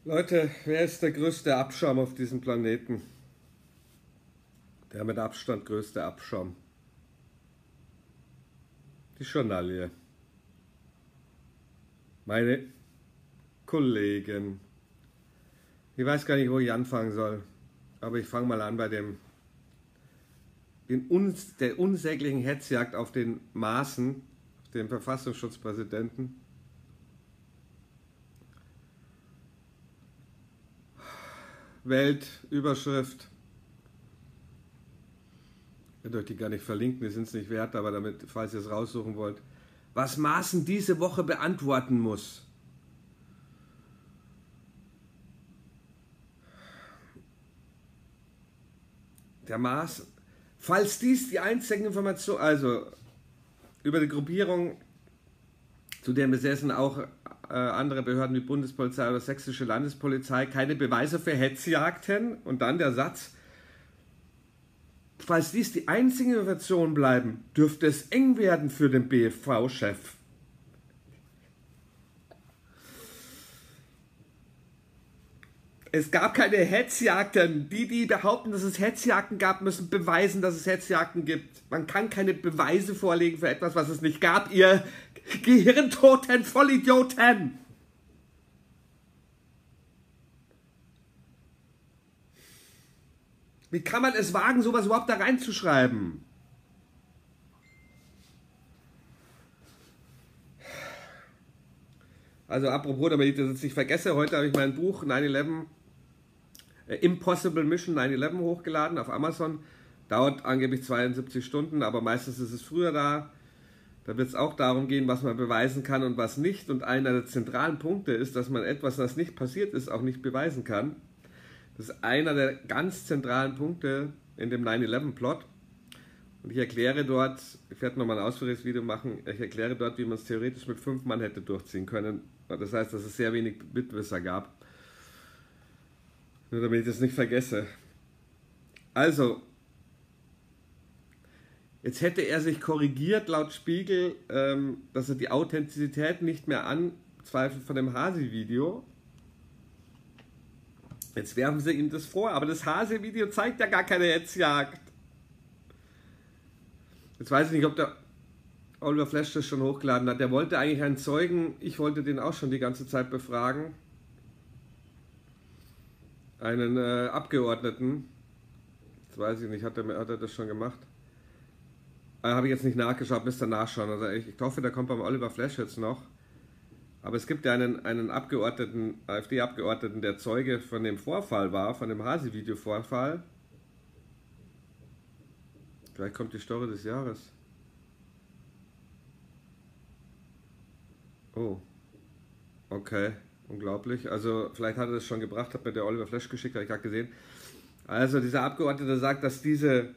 Leute, wer ist der größte Abschaum auf diesem Planeten? Der mit Abstand größte Abschaum. Die Journalie. Meine Kollegen. Ich weiß gar nicht, wo ich anfangen soll. Aber ich fange mal an bei der unsäglichen Hetzjagd auf den Maaßen, dem Verfassungsschutzpräsidenten. Weltüberschrift. Ich werde euch die gar nicht verlinken, die sind es nicht wert, aber damit, falls ihr es raussuchen wollt. Was Maaßen diese Woche beantworten muss. Der Maaßen, falls dies die einzige Information, also über die Gruppierung, zu der besessen auch andere Behörden wie Bundespolizei oder Sächsische Landespolizei keine Beweise für Hetzjagden. Und dann der Satz, falls dies die einzige Information bleiben, dürfte es eng werden für den BfV-Chef. Es gab keine Hetzjagden. Die behaupten, dass es Hetzjagden gab, müssen beweisen, dass es Hetzjagden gibt. Man kann keine Beweise vorlegen für etwas, was es nicht gab, ihr gehirntoten Vollidioten. Wie kann man es wagen, sowas überhaupt da reinzuschreiben? Also apropos, damit ich das jetzt nicht vergesse, heute habe ich mein Buch 9/11, Impossible Mission 9/11 hochgeladen auf Amazon. Dauert angeblich 72 Stunden, aber meistens ist es früher da. Da wird es auch darum gehen, was man beweisen kann und was nicht. Und einer der zentralen Punkte ist, dass man etwas, das nicht passiert ist, auch nicht beweisen kann. Das ist einer der ganz zentralen Punkte in dem 9/11-Plot. Und ich erkläre dort, ich werde nochmal ein ausführliches Video machen, ich erkläre dort, wie man es theoretisch mit 5 Mann hätte durchziehen können. Das heißt, dass es sehr wenig Mitwisser gab. Nur damit ich das nicht vergesse. Also, jetzt hätte er sich korrigiert laut Spiegel, dass er die Authentizität nicht mehr anzweifelt von dem Hasi-Video. Jetzt werfen sie ihm das vor, aber das Hasi-Video zeigt ja gar keine Hetzjagd. Jetzt weiß ich nicht, ob der Oliver Flash das schon hochgeladen hat. Der wollte eigentlich einen Zeugen, ich wollte den auch schon die ganze Zeit befragen. Einen Abgeordneten. Jetzt weiß ich nicht, hat er das schon gemacht? Habe ich jetzt nicht nachgeschaut, müsst ihr nachschauen. Also ich hoffe, der kommt beim Oliver Flash jetzt noch. Aber es gibt ja einen Abgeordneten, AfD-Abgeordneten, der Zeuge von dem Vorfall war, von dem Hasi-Video-Vorfall. Vielleicht kommt die Story des Jahres. Oh, okay, unglaublich. Also vielleicht hat er das schon gebracht, hat mir der Oliver Flash geschickt, habe ich gerade gesehen. Also dieser Abgeordnete sagt, dass diese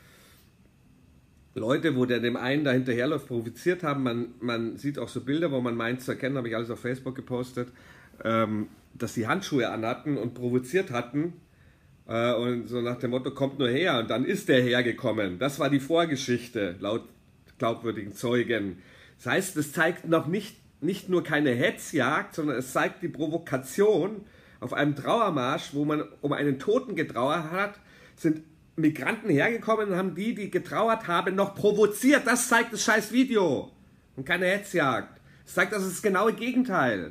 Leute, wo der dem einen da hinterherläuft, provoziert haben. Man sieht auch so Bilder, wo man meint zu erkennen, habe ich alles auf Facebook gepostet, dass die Handschuhe anhatten und provoziert hatten. Und so nach dem Motto, kommt nur her. Und dann ist der hergekommen. Das war die Vorgeschichte, laut glaubwürdigen Zeugen. Das heißt, es zeigt noch nicht nur keine Hetzjagd, sondern es zeigt die Provokation. Auf einem Trauermarsch, wo man um einen Toten getrauert hat, sind Migranten hergekommen und haben die getrauert haben, noch provoziert. Das zeigt das scheiß Video. Und keine Hetzjagd. Es zeigt das genaue Gegenteil.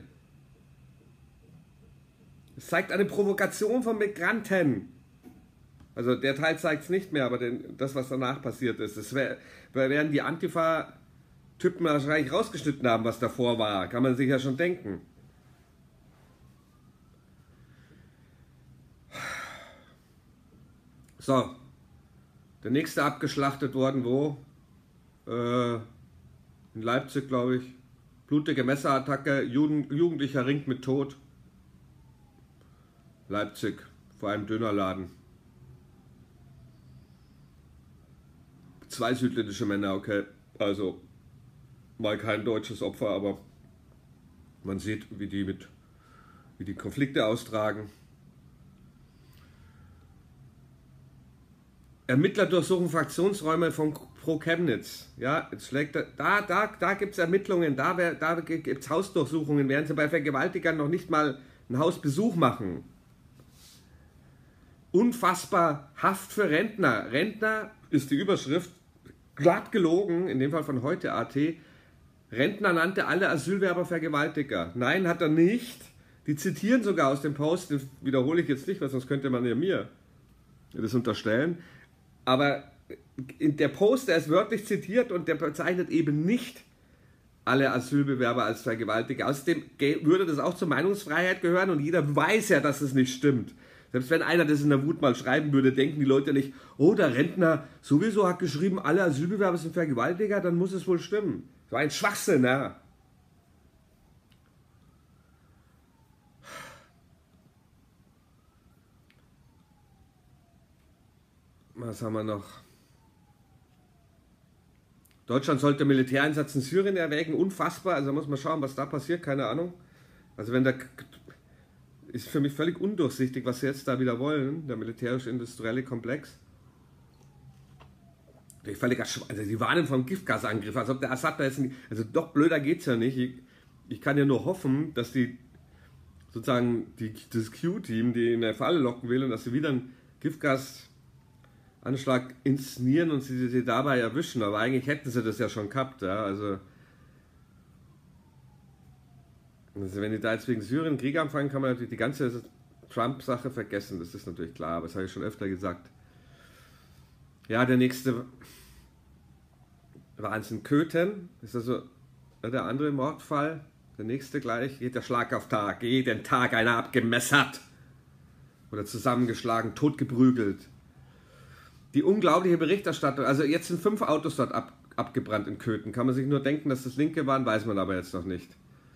Es zeigt eine Provokation von Migranten. Also der Teil zeigt es nicht mehr, aber das, was danach passiert ist. Das werden die Antifa-Typen wahrscheinlich rausgeschnitten haben, was davor war. Kann man sich ja schon denken. So, der nächste abgeschlachtet worden, wo? In Leipzig, glaube ich. Blutige Messerattacke, Jugendlicher ringt mit Tod. Leipzig, vor einem Dönerladen. 2 südländische Männer, okay. Also, mal kein deutsches Opfer, aber man sieht, wie die Konflikte austragen. Ermittler durchsuchen Fraktionsräume von Pro Chemnitz. Ja, jetzt schlägt er, da gibt es Ermittlungen, da gibt es Hausdurchsuchungen, während sie bei Vergewaltigern noch nicht mal einen Hausbesuch machen. Unfassbar, Haft für Rentner. Rentner ist die Überschrift, glatt gelogen, in dem Fall von heute.at. Rentner nannte alle Asylwerber Vergewaltiger. Nein, hat er nicht. Die zitieren sogar aus dem Post, den wiederhole ich jetzt nicht, weil sonst könnte man ja mir das unterstellen. Aber der Post, der ist wörtlich zitiert und der bezeichnet eben nicht alle Asylbewerber als Vergewaltiger. Außerdem würde das auch zur Meinungsfreiheit gehören und jeder weiß ja, dass es nicht stimmt. Selbst wenn einer das in der Wut mal schreiben würde, denken die Leute nicht, oh, der Rentner sowieso hat geschrieben, alle Asylbewerber sind Vergewaltiger, dann muss es wohl stimmen. So ein Schwachsinn, ja. Was haben wir noch? Deutschland sollte Militäreinsatz in Syrien erwägen, unfassbar, also muss man schauen, was da passiert, keine Ahnung. Also wenn der, ist für mich völlig undurchsichtig, was sie jetzt da wieder wollen, der militärisch-industrielle Komplex. Völliger also die warnen vom Giftgasangriff, als ob der Assad da jetzt nicht, also doch blöder geht's ja nicht. Ich kann ja nur hoffen, dass die sozusagen das Q-Team, die in der Falle locken will und dass sie wieder einen Giftgasanschlag inszenieren und sie dabei erwischen, aber eigentlich hätten sie das ja schon gehabt, ja, also wenn die da jetzt wegen Syrien Krieg anfangen, kann man natürlich die ganze Trump-Sache vergessen, das ist natürlich klar, aber das habe ich schon öfter gesagt. Ja, der nächste war in Köthen, ist also der andere Mordfall, der nächste gleich, geht der Schlag auf Tag, jeden Tag einer abgemessert oder zusammengeschlagen, totgeprügelt. Die unglaubliche Berichterstattung, also jetzt sind 5 Autos dort abgebrannt in Köthen, kann man sich nur denken, dass das linke waren, weiß man aber jetzt noch nicht.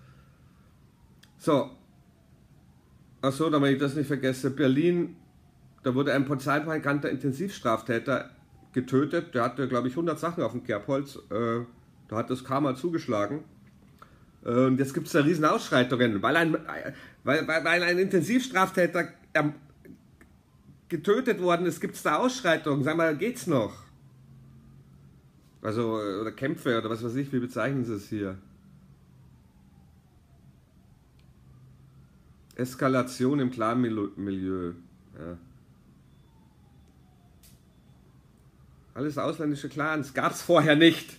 So, achso, damit ich das nicht vergesse, Berlin, da wurde ein polizeibekannter Intensivstraftäter getötet, der hatte, glaube ich, 100 Sachen auf dem Kerbholz, da hat das Karma zugeschlagen. Und jetzt gibt es da riesen Ausschreitungen, weil ein Intensivstraftäter getötet worden ist, gibt es da Ausschreitungen. Sag mal, geht's noch? Also, oder Kämpfe oder was weiß ich, wie bezeichnen sie es hier? Eskalation im Clan-Milieu. Ja. Alles ausländische Clans, gab es vorher nicht.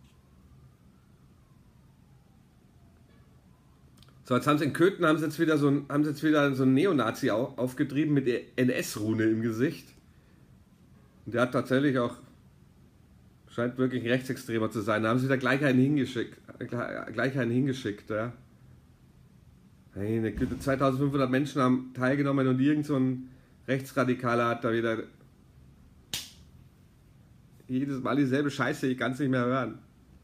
So, jetzt haben sie in Köthen haben sie jetzt wieder so ein Neonazi aufgetrieben mit der NS-Rune im Gesicht. Und der hat tatsächlich auch, scheint wirklich ein Rechtsextremer zu sein. Da haben sie da gleich einen hingeschickt. Ja. Hey, 2500 Menschen haben teilgenommen und irgend so ein Rechtsradikaler hat da wieder jedes Mal dieselbe Scheiße, ich kann es nicht mehr hören.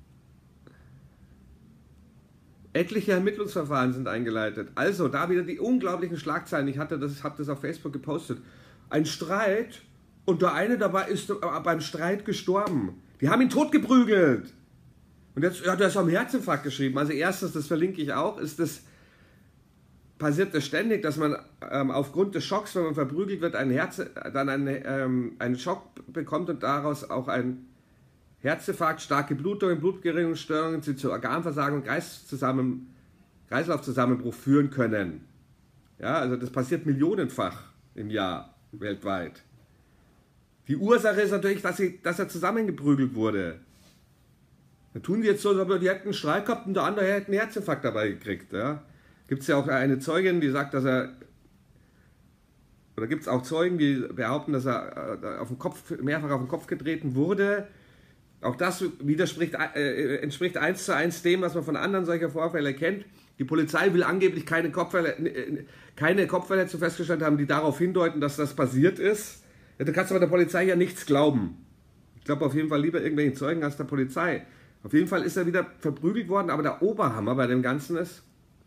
Etliche Ermittlungsverfahren sind eingeleitet. Also, da wieder die unglaublichen Schlagzeilen. Ich habe das auf Facebook gepostet. Ein Streit und der eine dabei ist beim Streit gestorben. Die haben ihn totgeprügelt. Und jetzt, ja, der ist am Herzinfarkt geschrieben. Also erstens, das verlinke ich auch, passiert das ständig, dass man aufgrund des Schocks, wenn man verprügelt wird, einen Schock bekommt und daraus auch ein Herzinfarkt, starke Blutung, Blutgerinnungsstörungen, die zu Organversagen und Kreislaufzusammenbruch führen können. Ja, also das passiert millionenfach im Jahr weltweit. Die Ursache ist natürlich, dass er zusammengeprügelt wurde. Da tun die jetzt so, als ob die hätten einen Streit gehabt und der andere hätte einen Herzinfarkt dabei gekriegt. Ja. Gibt es ja auch eine Zeugin, die sagt, oder gibt es auch Zeugen, die behaupten, dass er mehrfach auf den Kopf getreten wurde. Auch das entspricht 1:1 dem, was man von anderen solcher Vorfälle kennt. Die Polizei will angeblich keine Kopfverletzung festgestellt haben, die darauf hindeuten, dass das passiert ist. Ja, du kannst aber der Polizei ja nichts glauben. Ich glaube auf jeden Fall lieber irgendwelchen Zeugen als der Polizei. Auf jeden Fall ist er wieder verprügelt worden, aber der Oberhammer bei dem Ganzen ist,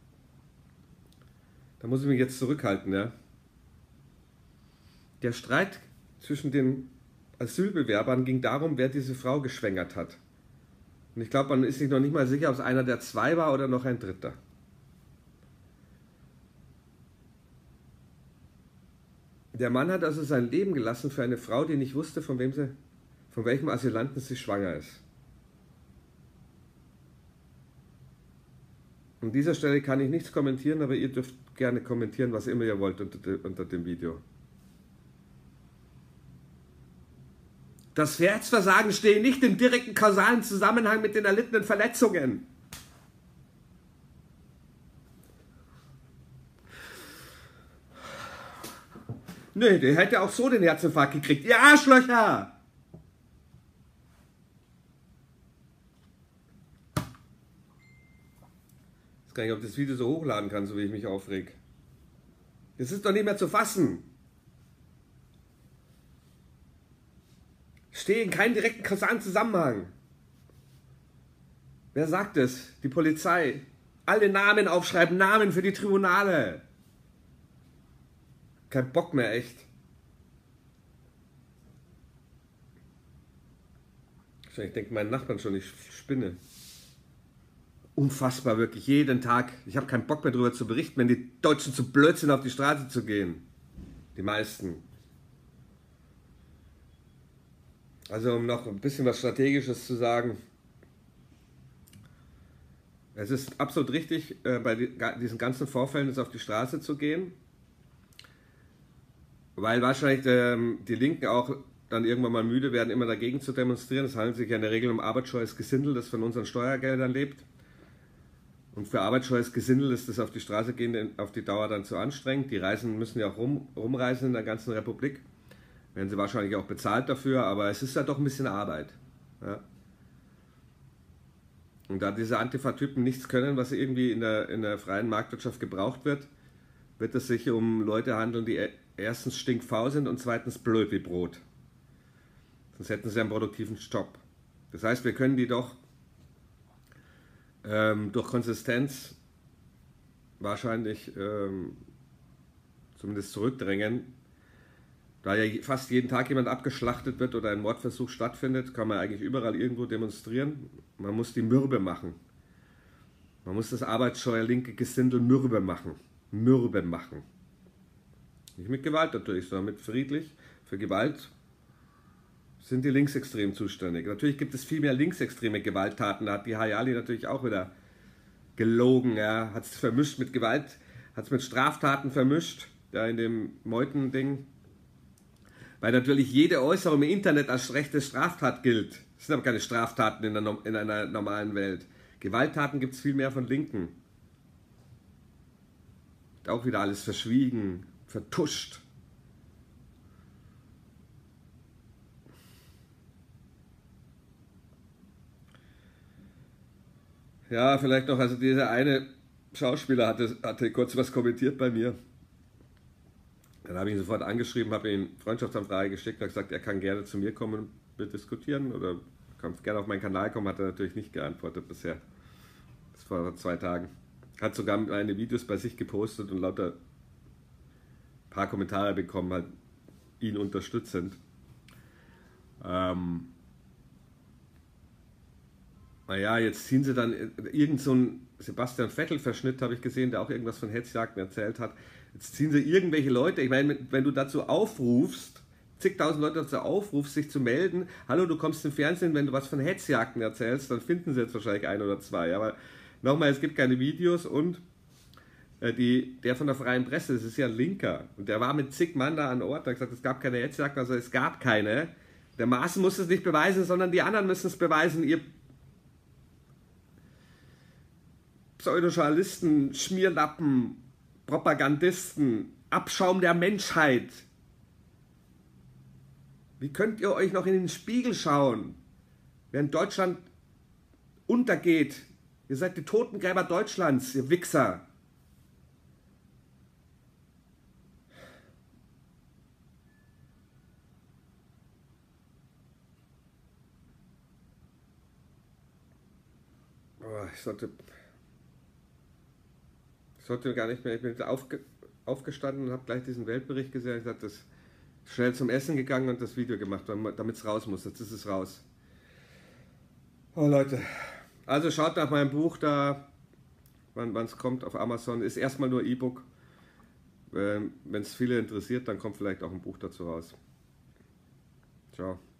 da muss ich mich jetzt zurückhalten, ja. Der Streit zwischen den Asylbewerbern ging darum, wer diese Frau geschwängert hat. Und ich glaube, man ist sich noch nicht mal sicher, ob es einer der 2 war oder noch ein dritter. Der Mann hat also sein Leben gelassen für eine Frau, die nicht wusste, von welchem Asylanten sie schwanger ist. An dieser Stelle kann ich nichts kommentieren, aber ihr dürft gerne kommentieren, was immer ihr wollt unter dem Video. Das Herzversagen stehe nicht im direkten kausalen Zusammenhang mit den erlittenen Verletzungen. Nee, der hätte auch so den Herzinfarkt gekriegt. Ihr Arschlöcher! Ich weiß gar nicht, ob ich das Video so hochladen kann, so wie ich mich aufreg. Das ist doch nicht mehr zu fassen. Stehe in keinem direkten kausalen Zusammenhang. Wer sagt es? Die Polizei. Alle Namen aufschreiben, Namen für die Tribunale. Kein Bock mehr, echt. Ich denke meinen Nachbarn schon, ich spinne. Unfassbar, wirklich, jeden Tag. Ich habe keinen Bock mehr darüber zu berichten, wenn die Deutschen zu blöd sind, auf die Straße zu gehen. Die meisten. Also um noch ein bisschen was Strategisches zu sagen. Es ist absolut richtig, bei diesen ganzen Vorfällen jetzt auf die Straße zu gehen. Weil wahrscheinlich die Linken auch dann irgendwann mal müde werden, immer dagegen zu demonstrieren. Es handelt sich ja in der Regel um arbeitsscheues Gesindel, das von unseren Steuergeldern lebt. Und für arbeitsscheues Gesindel ist das auf die Straße gehen auf die Dauer dann zu anstrengend. Die müssen ja auch rumreisen in der ganzen Republik. Werden sie wahrscheinlich auch bezahlt dafür, aber es ist ja doch ein bisschen Arbeit. Ja. Und da diese Antifa-Typen nichts können, was irgendwie in der freien Marktwirtschaft gebraucht wird, wird es sich um Leute handeln, die erstens stinkfaul sind und zweitens blöd wie Brot. Sonst hätten sie einen produktiven Job. Das heißt, wir können die doch durch Konsistenz wahrscheinlich zumindest zurückdrängen. Da ja fast jeden Tag jemand abgeschlachtet wird oder ein Mordversuch stattfindet, kann man eigentlich überall irgendwo demonstrieren. Man muss die mürbe machen. Man muss das arbeitsscheue linke Gesindel mürbe machen. Mürbe machen. Nicht mit Gewalt natürlich, sondern mit friedlich. Für Gewalt sind die Linksextremen zuständig. Natürlich gibt es viel mehr linksextreme Gewalttaten. Da hat die Hayali natürlich auch wieder gelogen. Ja. Hat es vermischt mit Gewalt, hat es mit Straftaten vermischt, da in dem Meuthen-Ding. Weil natürlich jede Äußerung im Internet als rechte Straftat gilt. Das sind aber keine Straftaten in einer normalen Welt. Gewalttaten gibt es viel mehr von Linken. Auch wieder alles verschwiegen, vertuscht. Ja, vielleicht noch, also dieser eine Schauspieler hatte kurz was kommentiert bei mir. Dann habe ich ihn sofort angeschrieben, habe ihm Freundschaftsanfrage geschickt und gesagt, er kann gerne zu mir kommen und wir diskutieren oder kann gerne auf meinen Kanal kommen, hat er natürlich nicht geantwortet bisher. Das war vor 2 Tagen. Hat sogar meine Videos bei sich gepostet und lauter paar Kommentare bekommen, halt ihn unterstützend. Naja, jetzt ziehen sie dann irgend so einen Sebastian Vettel-Verschnitt, habe ich gesehen, der auch irgendwas von Hetzjagden erzählt hat. Jetzt ziehen sie irgendwelche Leute, ich meine, wenn du dazu aufrufst, zigtausend Leute dazu aufrufst, sich zu melden, hallo, du kommst im Fernsehen, wenn du was von Hetzjagden erzählst, dann finden sie jetzt wahrscheinlich 1 oder 2. Aber nochmal, es gibt keine Videos und der von der Freien Presse, das ist ja ein Linker, und der war mit zig Mann da an Ort, der hat gesagt, es gab keine Hetzjagden, also es gab keine. Der Maaßen muss es nicht beweisen, sondern die anderen müssen es beweisen, ihr Pseudojournalisten, Schmierlappen, Propagandisten, Abschaum der Menschheit. Wie könnt ihr euch noch in den Spiegel schauen, während Deutschland untergeht? Ihr seid die Totengräber Deutschlands, ihr Wichser. Oh, ich sollte gar nicht mehr, ich bin aufgestanden und habe gleich diesen Weltbericht gesehen. Ich habe schnell zum Essen gegangen und das Video gemacht, damit es raus muss. Jetzt ist es raus. Oh Leute, also schaut nach meinem Buch da, wann es kommt auf Amazon. Ist erstmal nur E-Book. Wenn es viele interessiert, dann kommt vielleicht auch ein Buch dazu raus. Ciao.